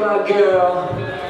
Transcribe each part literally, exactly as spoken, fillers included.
my girl.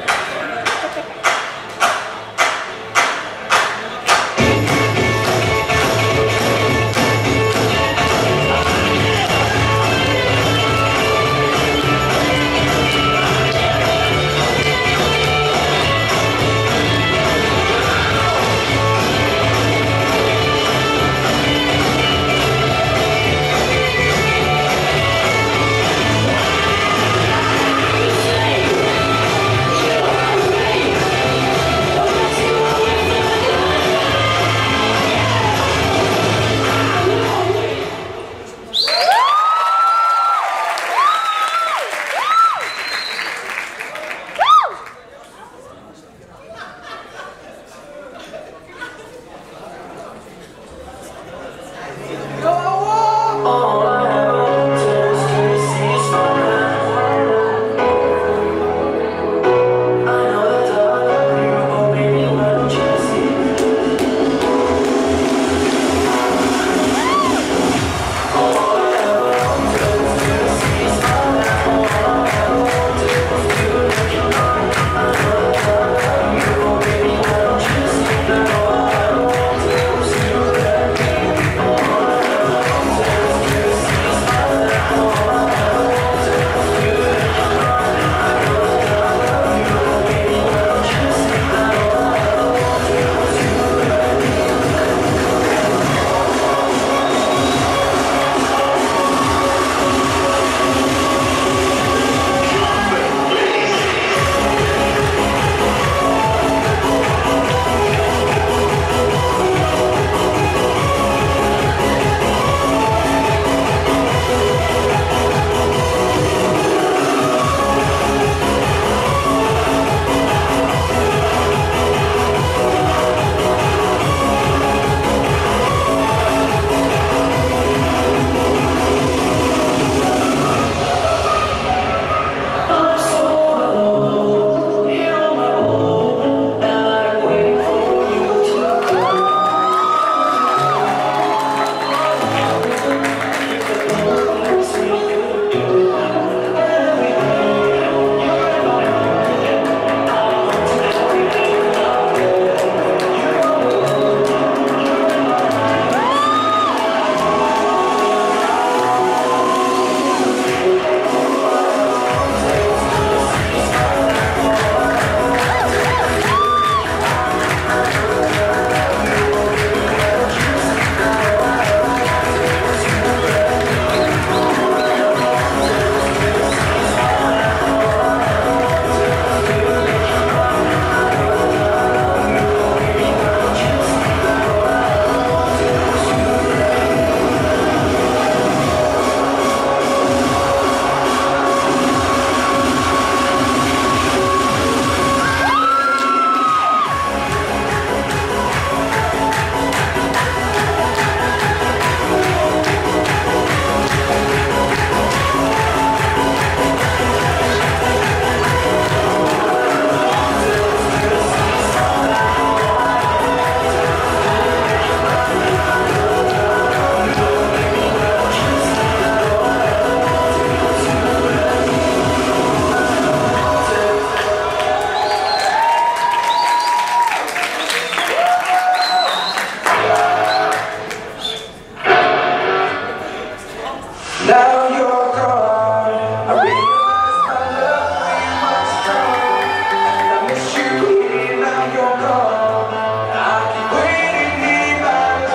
Now you're gone, I realize my love ain't much strong. I miss you here, now you're gone. I keep waiting here by the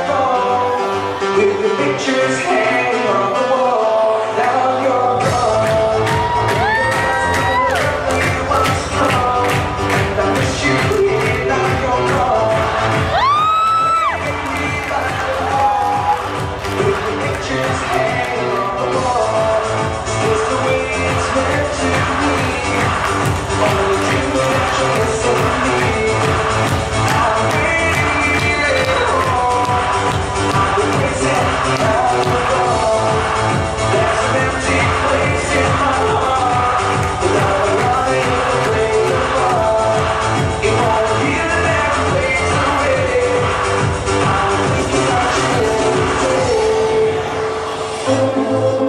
phone, with the pictures hanging on the wall. Now you're gone, I realize my love ain't much strong. I miss you here, now you're gone. Waiting here by the phone, with the pictures hanging on the wall. Just the way it's meant to be. Only you can kiss me. I'm waiting here at home. The place at the wall. There's an empty place in my heart. Without a line to play the ball. It won't heal the next place away. I'm thinking about you every day.